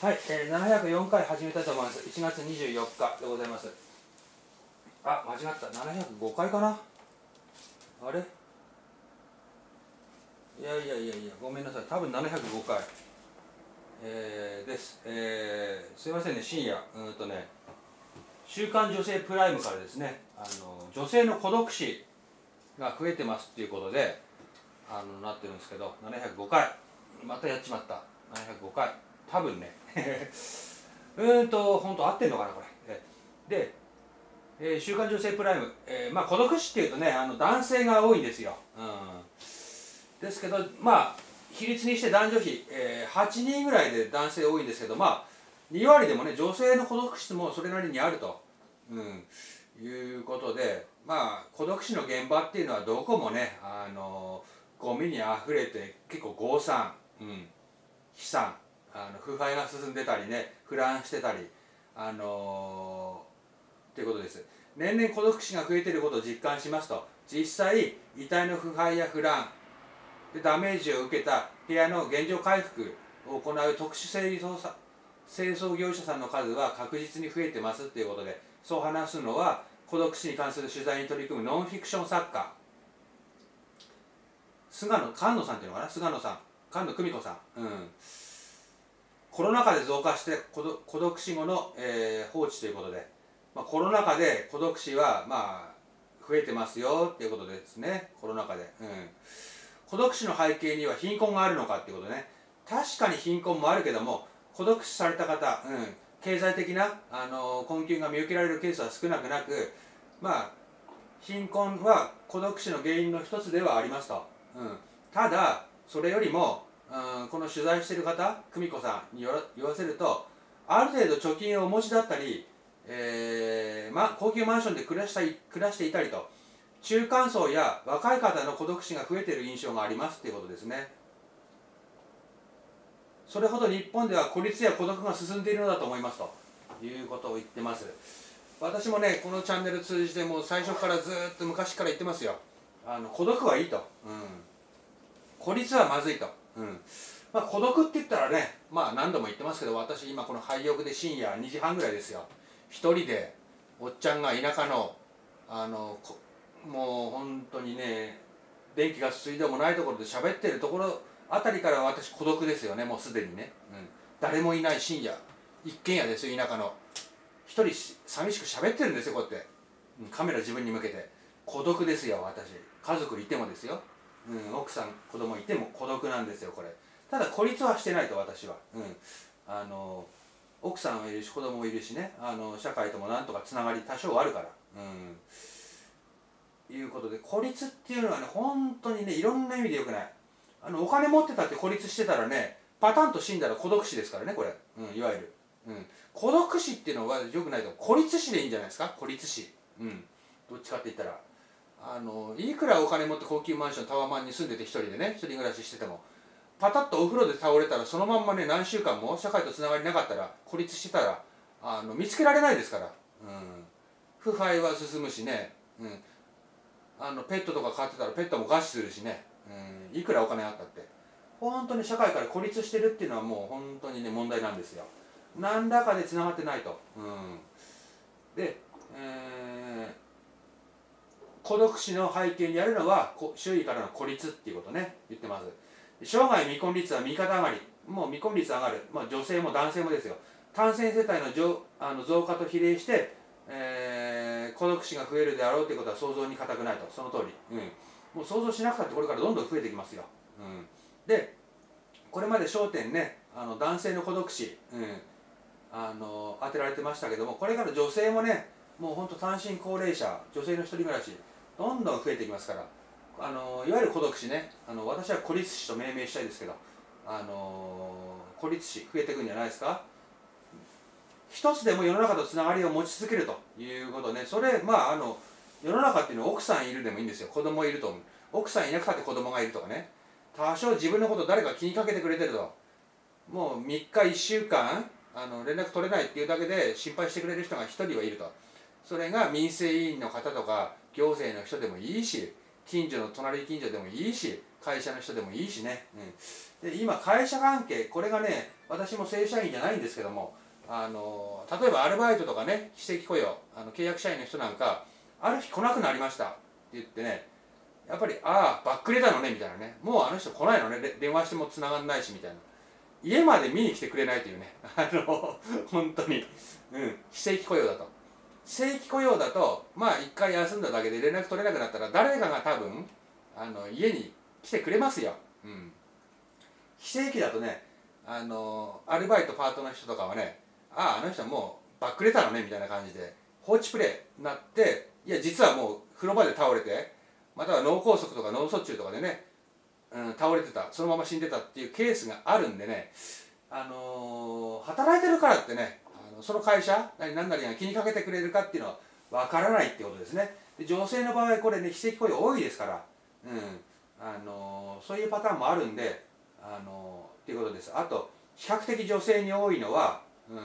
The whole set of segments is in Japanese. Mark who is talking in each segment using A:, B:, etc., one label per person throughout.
A: はい、704回始めたいと思います。1月24日でございます。あ、間違った。705回かな。あれ、いや、ごめんなさい。多分705回、です。すいませんね、深夜。週刊女性プライムからですね、女性の孤独死が増えてますっていうことで、なってるんですけど、705回。またやっちまった。705回。多分ね。本当合ってんのかな、これ。で、週刊女性プライム、孤独死っていうとね、男性が多いんですよ。ですけど、比率にして男女比、8人ぐらいで男性多いんですけど、2割でもね、女性の孤独死もそれなりにあると、いうことで、孤独死の現場っていうのはどこもね、ゴミにあふれて、結構豪惨、悲惨、腐敗が進んでたりね、腐乱してたり、っていうことです。年々孤独死が増えていることを実感しますと、実際遺体の腐敗や腐乱でダメージを受けた部屋の現状回復を行う特殊清掃業者さんの数は確実に増えてますっていうことで、そう話すのは孤独死に関する取材に取り組むノンフィクション作家菅野さんっていうのかな、菅野久美子さん、コロナ禍で増加して孤独死後の、放置ということで、コロナ禍で孤独死は増えてますよっていうことですね。コロナ禍で、孤独死の背景には貧困があるのかっていうことね。確かに貧困もあるけども、孤独死された方、経済的な困窮が見受けられるケースは少なくなく、貧困は孤独死の原因の一つではありますと。ただそれよりも、この取材している方、久美子さんに言わせると、ある程度貯金をお持ちだったり、高級マンションで暮らしていたりと、中間層や若い方の孤独死が増えている印象がありますということですね。それほど日本では孤立や孤独が進んでいるのだと思いますということを言ってます。私もね、このチャンネル通じてもう最初からずっと昔から言ってますよ。孤独はいいと、孤立はまずいと、孤独って言ったらね、何度も言ってますけど、私今この廃屋で深夜2時半ぐらいですよ、一人でおっちゃんが田舎のもう本当にね、電気が水道もないところで喋ってるところあたりから私孤独ですよね、もうすでにね、誰もいない深夜一軒家ですよ、田舎の。一人寂しく喋ってるんですよ、こうやって、カメラ自分に向けて。孤独ですよ、私。家族いてもですよ、奥さん子供いても孤独なんですよ、これ。ただ孤立はしてないと、私は。奥さんはいるし子供もいるしね、社会ともなんとかつながり多少あるから、いうことで、孤立っていうのはね、本当にね、いろんな意味でよくない。お金持ってたって孤立してたらね、パタンと死んだら孤独死ですからね、これ、いわゆる、孤独死っていうのはよくないと、孤立死でいいんじゃないですか、孤立死。どっちかって言ったら、いくらお金持って高級マンションタワマンに住んでて一人でね、一人暮らししてても、パタッとお風呂で倒れたらそのまんまね、何週間も社会とつながりなかったら、孤立してたら見つけられないですから、腐敗は進むしね、ペットとか飼ってたらペットも餓死するしね、いくらお金あったって本当に社会から孤立してるっていうのはもう本当にね、問題なんですよ。何らかでつながってないと。で、孤独死の背景にあるのは周囲からの孤立っていうことね、言ってます。生涯未婚率は右肩上がり、もう未婚率上がる、女性も男性もですよ。単身世帯の増加と比例して、孤独死が増えるであろうということは想像に難くないと、その通り、もう想像しなくたってこれからどんどん増えてきますよ。で、これまで焦点ね、男性の孤独死、当てられてましたけども、これから女性もね、もう本当単身高齢者、女性の一人暮らし、どんどん増えてきますから、いわゆる孤独死ね、私は孤立死と命名したいですけど、孤立死増えていくんじゃないですか。一つでも世の中とつながりを持ち続けるということね。それ世の中っていうのは奥さんいるでもいいんですよ、子供いると思う。奥さんいなくたって子供がいるとかね、多少自分のこと誰か気にかけてくれてると、もう3日1週間連絡取れないっていうだけで心配してくれる人が1人はいると。それが民生委員の方とか行政の人でもいいし、 近所の隣近所でもいいし、会社の人でもいいしね、で今会社関係、これがね、私も正社員じゃないんですけども、例えばアルバイトとかね、非正規雇用、契約社員の人なんか、ある日来なくなりましたって言ってね、やっぱりバックレたのねみたいなね、もうあの人来ないのね、電話しても繋がんないしみたいな、家まで見に来てくれないというね、本当に、非正規雇用だと。正規雇用だと、まあ一回休んだだけで連絡取れなくなったら、誰かが多分家に来てくれますよ。非正規だとね、アルバイトパートの人とかはね、あの人はもうバックレたのねみたいな感じで放置プレイになって、いや実はもう風呂場で倒れて、または脳梗塞とか脳卒中とかでね、倒れてた、そのまま死んでたっていうケースがあるんでね、働いてるからってね、その会社何々が気にかけてくれるかっていうのは分からないってことですね。で女性の場合これね、非正規雇用多いですから、そういうパターンもあるんで、っていうことです。あと比較的女性に多いのは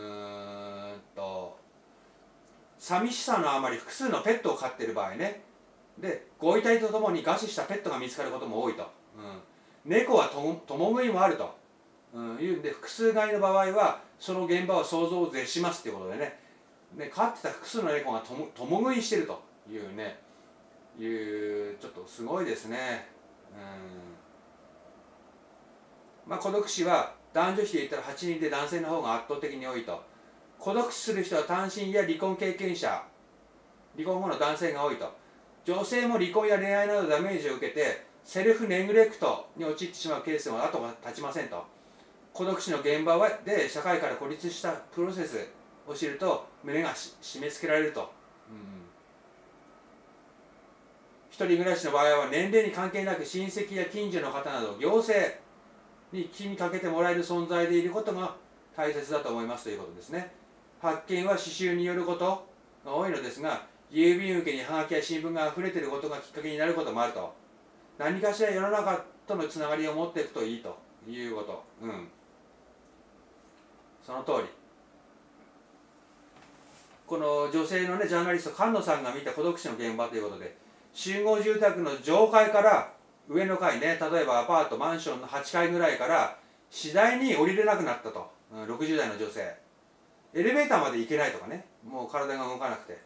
A: 寂しさのあまり複数のペットを飼っている場合ね、でご遺体とともに餓死したペットが見つかることも多いと、猫は共食いもあると、いうんで、複数飼いの場合はその現場は想像を絶しますっていうことでね、飼ってた複数の猫が共食いしてるというね、ちょっとすごいですね。孤独死は男女比で言ったら8人で男性の方が圧倒的に多いと。孤独死する人は単身や離婚経験者、離婚後の男性が多いと。女性も離婚や恋愛などダメージを受けてセルフネグレクトに陥ってしまうケースも後が絶ちませんと。孤独死の現場で社会から孤立したプロセスを知ると胸が締め付けられると。一人暮らしの場合は年齢に関係なく親戚や近所の方など行政に気にかけてもらえる存在でいることが大切だと思いますということですね。発見は刺繍によることが多いのですが、郵便受けにハガキや新聞が溢れていることがきっかけになることもあると。何かしら世の中とのつながりを持っていくといいということ。その通り。この女性のね、ジャーナリスト菅野さんが見た孤独死の現場ということで、集合住宅の上階から上の階ね、例えばアパートマンションの8階ぐらいから次第に降りれなくなったと、60代の女性、エレベーターまで行けないとかね、もう体が動かなくて、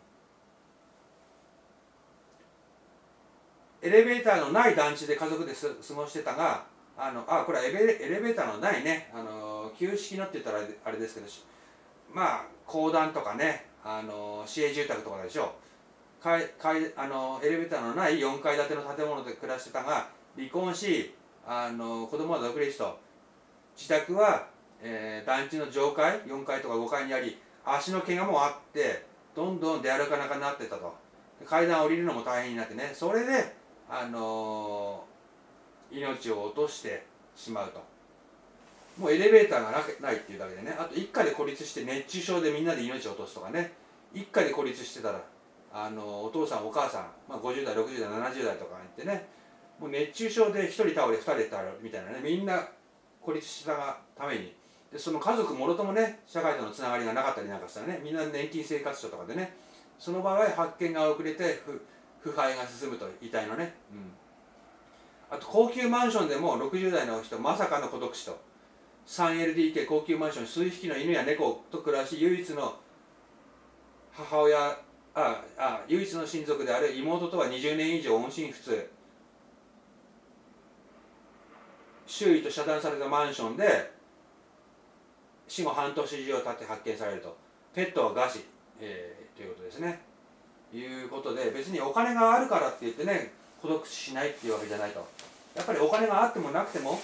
A: エレベーターのない団地で家族で過ごしてたが、これはエレベーターのないね、旧式のって言ったらあれですけど、公団とかね、市営住宅とかでしょう、エレベーターのない4階建ての建物で暮らしてたが離婚し、子供は独立と、自宅は、団地の上階4階とか5階にあり、足の怪我もあってどんどん出歩かなくなってたと。階段を降りるのも大変になってね、それで命を落としてしまうと。もうエレベーターがないっていうだけでね、あと一家で孤立して熱中症でみんなで命を落とすとかね、一家で孤立してたらお父さんお母さん、50代60代70代とか言ってね、もう熱中症で1人倒れ2人倒れみたいなね、みんな孤立したがために、でその家族もろともね、社会とのつながりがなかったりなんかしたらね、みんな年金生活者とかでね、その場合発見が遅れて腐敗が進むと遺体のね、あと高級マンションでも60代の人まさかの孤独死と。 3LDK 高級マンション、数匹の犬や猫と暮らし、唯一の母親唯一の親族である妹とは20年以上音信不通、周囲と遮断されたマンションで死後半年以上経って発見されると。ペットは餓死、ということですね。いうことで、別にお金があるからって言ってね孤独死しないっていうわけじゃないと。やっぱりお金があってもなくても、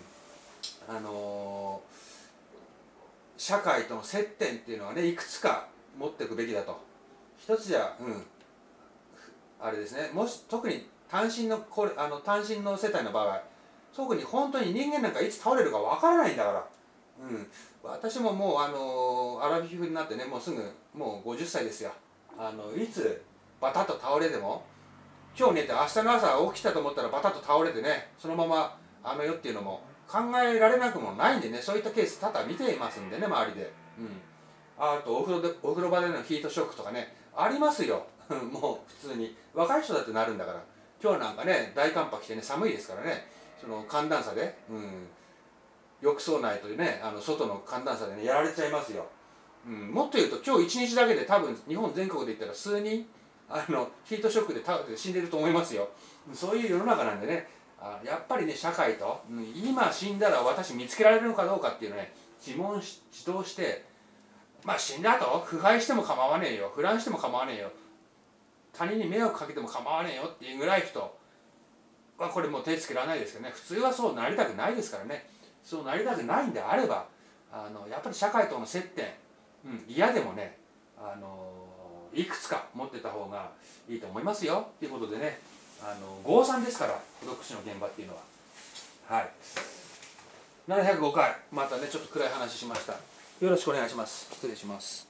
A: 社会との接点っていうのはね、いくつか持っていくべきだと。一つじゃあれですね、もし特に単身の世帯の場合、特に本当に人間なんかいつ倒れるかわからないんだから、私ももうアラフィフになってね、もうすぐもう50歳ですよ。いつバタッと倒れても、今日寝て明日の朝起きたと思ったらバタッと倒れてね、そのまま世っていうのも考えられなくもないんでね、そういったケース多々見ていますんでね、周りで。あとお風呂場でのヒートショックとかね、ありますよもう普通に若い人だってなるんだから、 今日なんかね大寒波来てね寒いですからね、その寒暖差で、浴槽内というね外の寒暖差でねやられちゃいますよ。もっと言うと今日一日だけで多分日本全国で言ったら数人ヒートショックで死んでると思いますよ。そういう世の中なんでね、やっぱりね社会と、今死んだら私見つけられるのかどうかっていうのね自問自答して、死んだ後腐敗しても構わねえよ、腐乱しても構わねえよ、他人に迷惑かけても構わねえよっていうぐらい人はこれもう手つけられないですけどね。普通はそうなりたくないですからね。そうなりたくないんであればやっぱり社会との接点、嫌でもねいくつか持ってた方がいいと思いますよっていうことでね、業産ですから孤独死の現場っていうのは。はい、705回またねちょっと暗い話しました。よろしくお願いします。失礼します。